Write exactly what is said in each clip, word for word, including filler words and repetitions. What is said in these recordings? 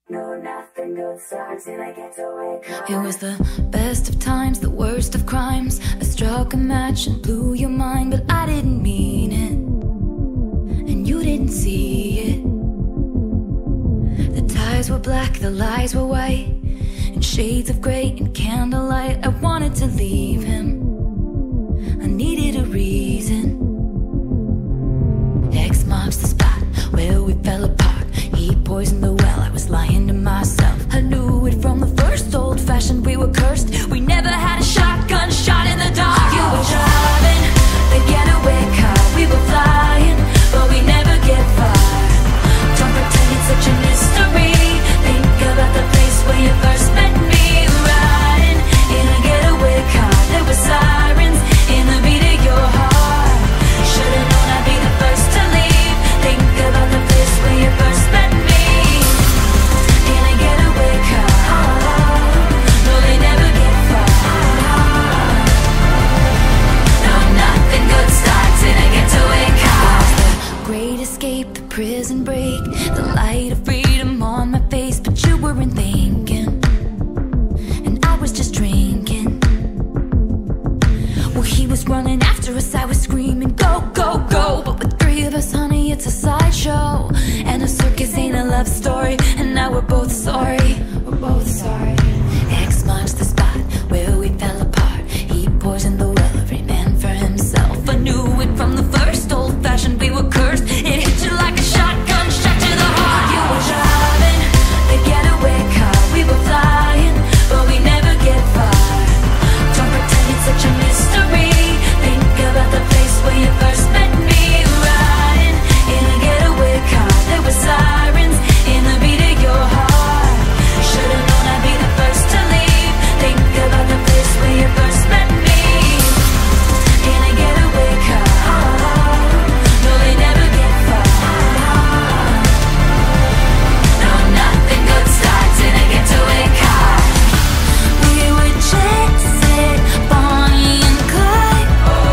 No, nothing good starts in a getaway car. It was the best of times, the worst of crimes. I struck a match and blew your mind, but I didn't mean it, and you didn't see it. The ties were black, the lies were white, in shades of grey and candlelight. I wanted to leave him, I needed a reason. X marks the spot where we fell apart. He poisoned the well, I was lying to myself. I knew it from the first, old-fashioned, we were cursed. We never had a shotgun shot in the dark. You were driving the getaway car, we were flying, but we never get far. Don't pretend it's such a mystery. Think about the place where you first met me. Riding in a getaway car, there were sirens in the beat of your heart. Should've known I'd be the first to leave. Think about the place where you first met me. In a getaway car, no, they never get far. No, nothing good starts in a getaway car. The great escape, the prison break, the light of freedom on my face, but you weren't thinking, and I was just drinking. Well, he was running after us, I was screaming, go, go, go. But with three of us, honey, it's a sideshow, and a circus ain't a love story. And now we're both sorry, we're both sorry. X marks the spot where we fell apart. He poisoned the well, every man for himself. I knew it from the first, old-fashioned, we were cursed. It hit you like a shotgun shot to the heart. You were driving the getaway car, we were flying, but we never get far. Don't pretend it's such a mystery. Think about the place where you first met me. Riding in a getaway car, there were sirens in the beat of your heart. Should've known I'd be the first to leave. Think about the place where you first met me. In a getaway car, no, they never get far. No, nothing good starts in a getaway car. We were jet set, Bonnie and Clyde,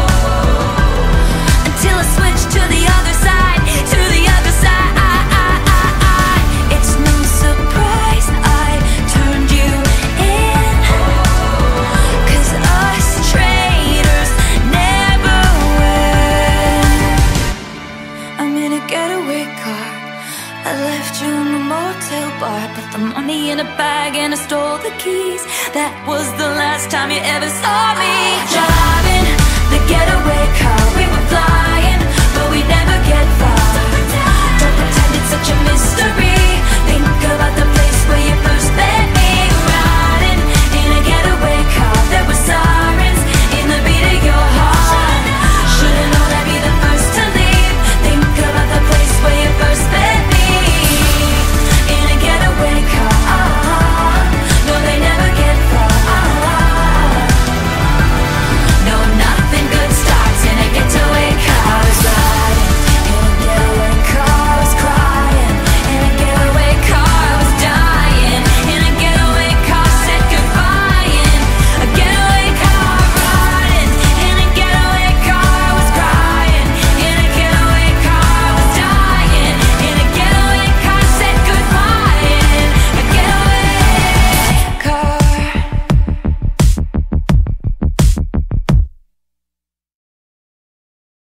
until I switched to the other side, to the other side. It's no surprise I turned you in, 'cause us traitors never win. I'm in a getaway car, I left you in the motel bar, put the money in a bag and I stole the keys. That was the last time you ever saw me. Driving the getaway car, we were flying, but we never get far. Don't pretend it's such a mystery.